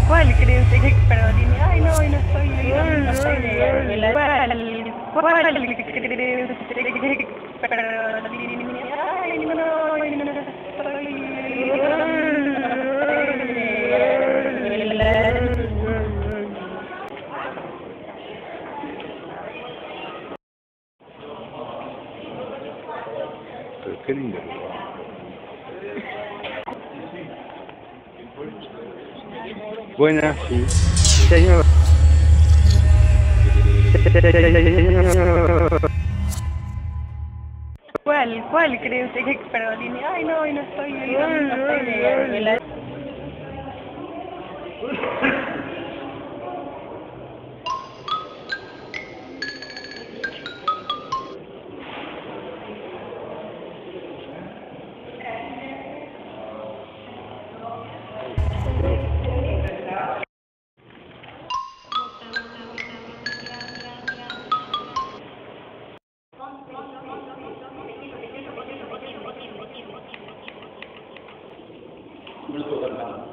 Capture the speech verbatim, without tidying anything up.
¿Cuál cree usted que perdón? Ay, no, hoy no estoy, hoy no, no estoy de, de la ¿Cuál? ¿Cuál cree usted que perdón? Ay, no, no, hoy no estoy de la Pero qué lindo. Buenas, sí. Señor. ¿Cuál? ¿Cuál cree usted que perdón? Ay, no, hoy no estoy, hoy no, no estoy de, de la Molto